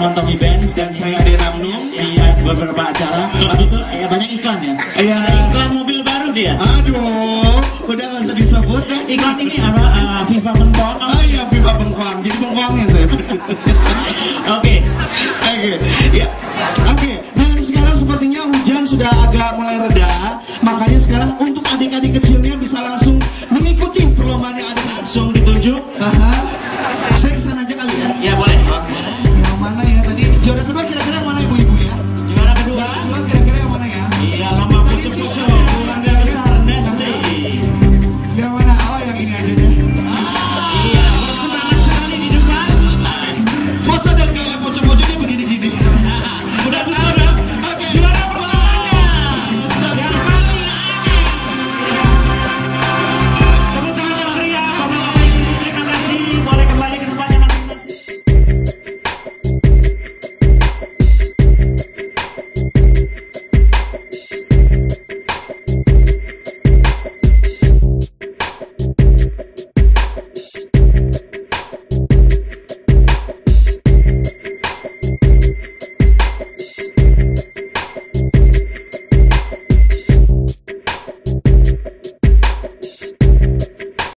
Tommy Benz dan saya Ade Ramli di beberapa acara. Itu ya banyak iklan ya. Iya. Iklan mobil baru dia. Aduh, udah nggak usah disebut kan? Iklan ini apa? Viva Bengkong. Oh iya, Viva Bengkong. Jadi bengkongnya saya. Oke. Ya. Oke. Nah sekarang sepertinya hujan sudah agak mulai reda. Makanya sekarang untuk adik-adik kecilnya bisa langsung mengikuti perlombaan yang ada. Langsung ditunjuk. Aha. Saya kesana aja kali ya. Ya boleh. Yang mana ya tadi juara kedua kira-kira